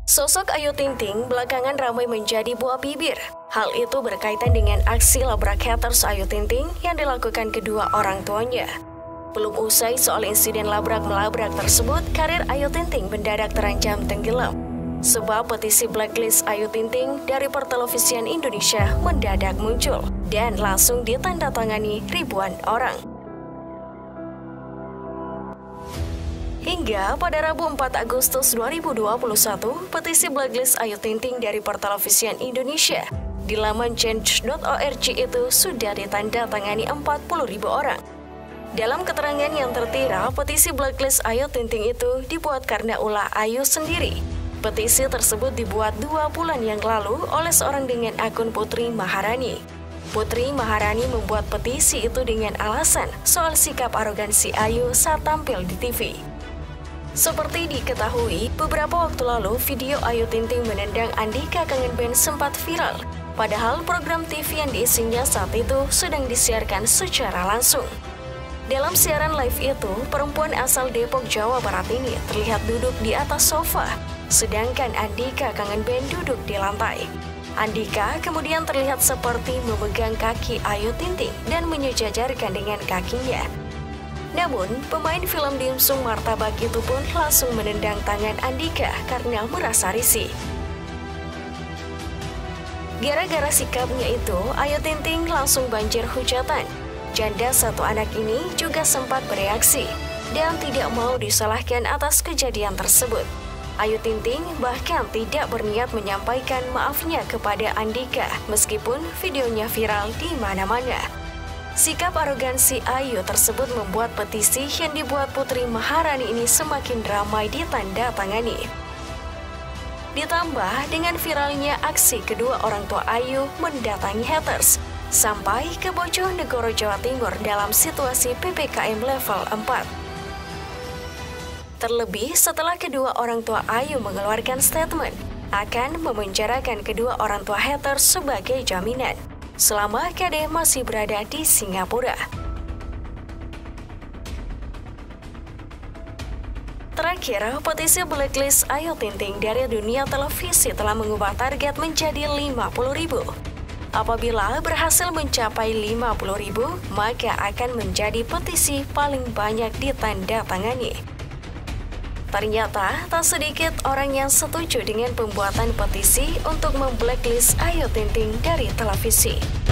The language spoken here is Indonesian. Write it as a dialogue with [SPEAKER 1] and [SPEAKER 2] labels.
[SPEAKER 1] Sosok Ayu Ting Ting belakangan ramai menjadi buah bibir. Hal itu berkaitan dengan aksi labrak haters Ayu Ting Ting yang dilakukan kedua orang tuanya. Belum usai soal insiden labrak-melabrak tersebut, karir Ayu Ting Ting mendadak terancam tenggelam. Sebab petisi blacklist Ayu Ting Ting dari Pertelevisian Indonesia mendadak muncul dan langsung ditandatangani ribuan orang. Hingga pada Rabu 4 Agustus 2021, petisi blacklist Ayu Ting Ting dari Pertelevisian Indonesia di laman change.org itu sudah ditandatangani 40.000 orang. Dalam keterangan yang tertera, petisi blacklist Ayu Ting Ting itu dibuat karena ulah Ayu sendiri. Petisi tersebut dibuat 2 bulan yang lalu oleh seorang dengan akun Putri Maharani. Putri Maharani membuat petisi itu dengan alasan soal sikap arogansi Ayu saat tampil di TV. Seperti diketahui, beberapa waktu lalu video Ayu Ting Ting menendang Andika Kangen Band sempat viral. Padahal program TV yang diisinya saat itu sedang disiarkan secara langsung. Dalam siaran live itu, perempuan asal Depok, Jawa Barat ini terlihat duduk di atas sofa, sedangkan Andika Kangen Band duduk di lantai. Andika kemudian terlihat seperti memegang kaki Ayu Ting Ting dan menyejajarkan dengan kakinya. Namun, pemain film Dimsum Martabak itu pun langsung menendang tangan Andika karena merasa risih. Gara-gara sikapnya itu, Ayu Ting Ting langsung banjir hujatan. Janda satu anak ini juga sempat bereaksi dan tidak mau disalahkan atas kejadian tersebut. Ayu Ting Ting bahkan tidak berniat menyampaikan maafnya kepada Andika meskipun videonya viral di mana-mana. Sikap arogansi Ayu tersebut membuat petisi yang dibuat Putri Maharani ini semakin ramai ditandatangani. Ditambah dengan viralnya aksi kedua orang tua Ayu mendatangi haters sampai ke Bojonegoro, Jawa Timur dalam situasi PPKM level 4. Terlebih setelah kedua orang tua Ayu mengeluarkan statement akan memenjarakan kedua orang tua haters sebagai jaminan selama KD masih berada di Singapura. Terakhir, petisi blacklist Ayu Ting Ting dari dunia televisi telah mengubah target menjadi 50.000. Apabila berhasil mencapai 50.000, maka akan menjadi petisi paling banyak ditandatangani. Ternyata tak sedikit orang yang setuju dengan pembuatan petisi untuk memblacklist Ayu Ting Ting dari televisi.